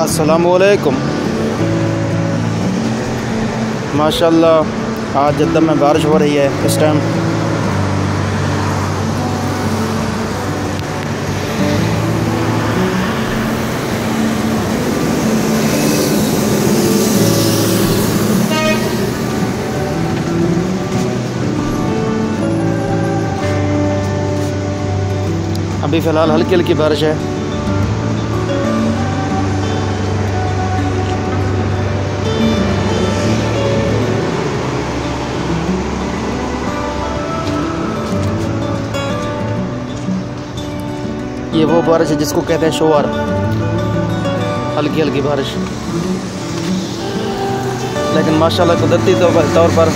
अस्सलामुअलैकुम। माशाअल्लाह आज जद्दा में बारिश हो रही है इस टाइम। अभी फ़िलहाल हल्की हल्की बारिश है। ये वो बारिश है जिसको कहते हैं शोर, हल्की हल्की बारिश। लेकिन माशाल्लाह कुदरती तौर पर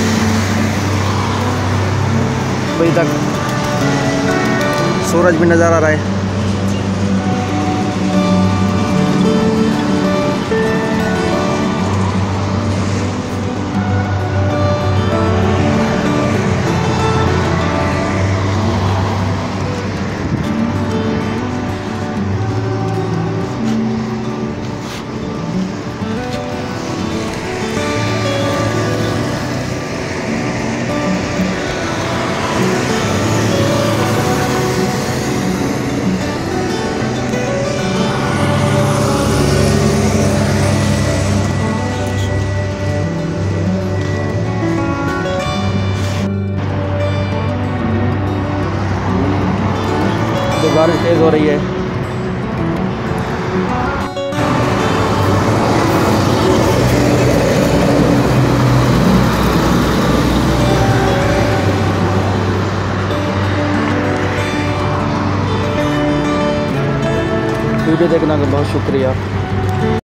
अभी तक सूरज भी नज़र आ रहा है। तो बारिश तेज़ हो रही है। वीडियो देखने का बहुत शुक्रिया।